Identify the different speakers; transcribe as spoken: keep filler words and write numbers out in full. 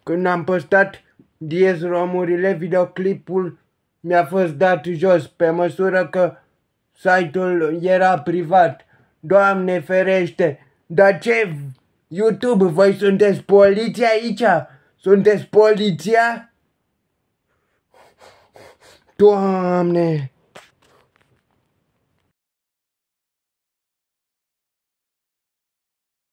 Speaker 1: când am postat Diez Romurile, videoclipul mi-a fost dat jos pe măsură că site-ul era privat. Doamne ferește! Dar ce? YouTube, voi sunteți poliția aici? Sunteți poliția? Doamne!